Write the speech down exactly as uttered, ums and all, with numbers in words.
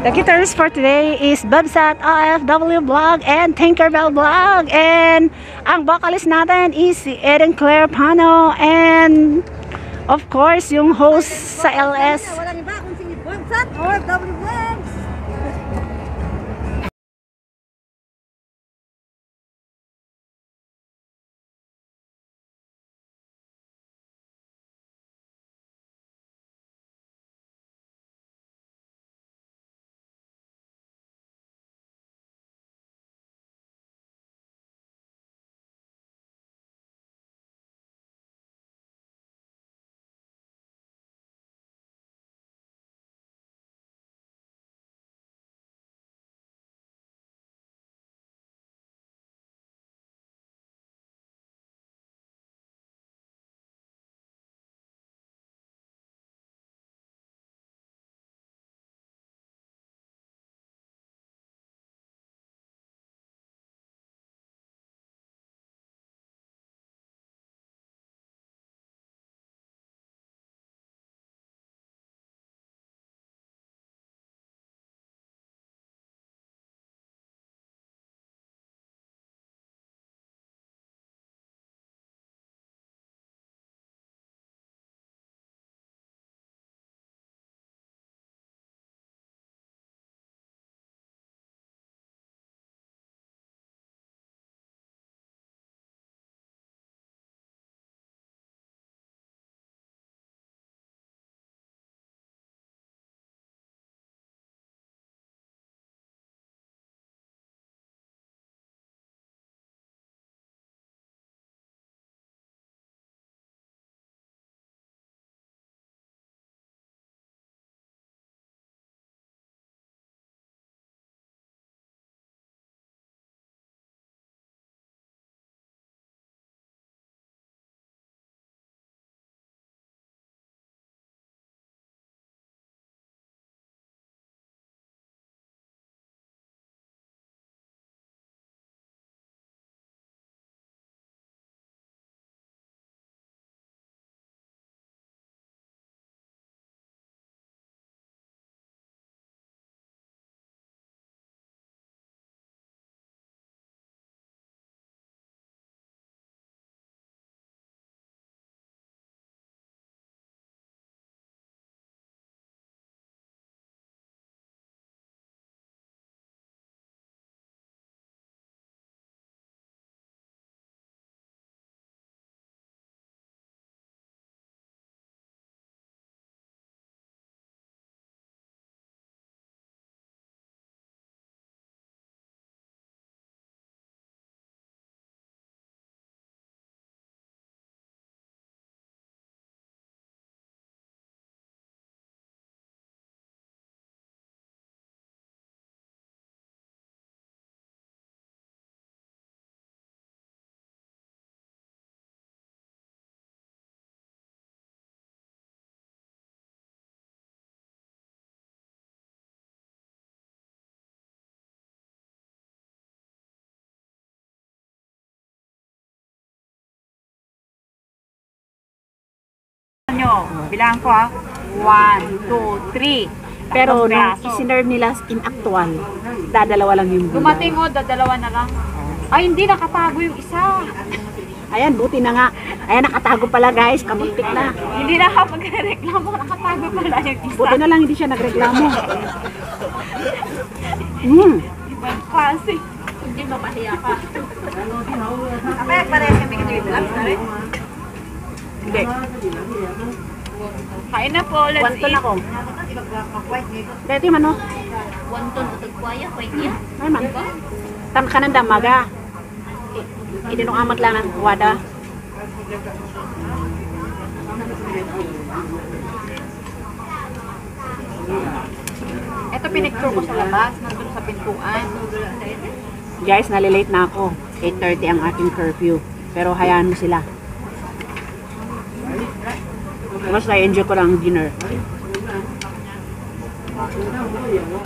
The guitarist for today is Babsat O F W Vlog and Tinkerbell Vlog. And ang vocalist natin is si Eden Claire Pano. And of course, yung host sa L S. Walang iba kung si Babsat O F W Vlog. Nyo, bilang ko ah. One, two, three. Pero nung braso. isinerve nila in actual, dadalawa lang yung bilang. Dumating o, dadalawa na lang. Ay, hindi, nakatago yung isa. Ayan, buti na nga. Ayan, nakatago pala guys, kamuntik na. Hindi na ako magreklamo, nakatago pala yung isa. Buti na lang hindi siya nagreklamo. Hmm. Ibang klase. Hindi mapahiya ka. Kapag parehas kami kami vlogs na rin. Hindi. Kain na po, let's Wanton eat. ako. Dito yung ano? Wanton o tagkwaya, kway niya. Ay man. Tam ka ng damaga. Idinong amat lang ng wada. Ito pinicture ko sa labas, nandun sa pintuan. Guys, nalilate na ako. eight thirty ang aking curfew. Pero hayaan mo sila. Mas na-enjoy ko lang ang dinner.